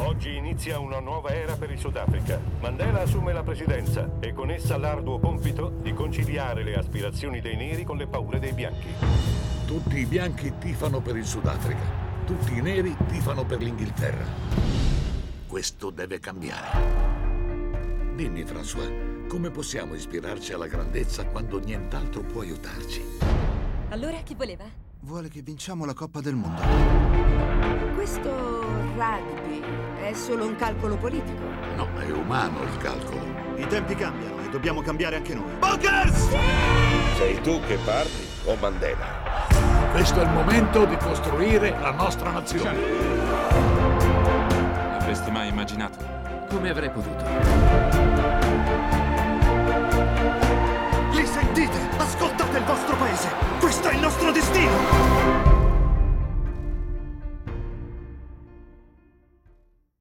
Oggi inizia una nuova era per il Sudafrica. Mandela assume la presidenza e con essa l'arduo compito di conciliare le aspirazioni dei neri con le paure dei bianchi. Tutti i bianchi tifano per il Sudafrica, tutti i neri tifano per l'Inghilterra. Questo deve cambiare. Dimmi, François, come possiamo ispirarci alla grandezza quando nient'altro può aiutarci? Allora chi voleva? Vuole che vinciamo la Coppa del Mondo. Questo rugby è solo un calcolo politico? No, è umano il calcolo. I tempi cambiano e dobbiamo cambiare anche noi. Bunkers! Sei tu che parli o Mandela? Questo è il momento di costruire la nostra nazione. L'avresti mai immaginato? Come avrei potuto? Li sentite? Ascoltate il vostro paese! Questo è il nostro destino!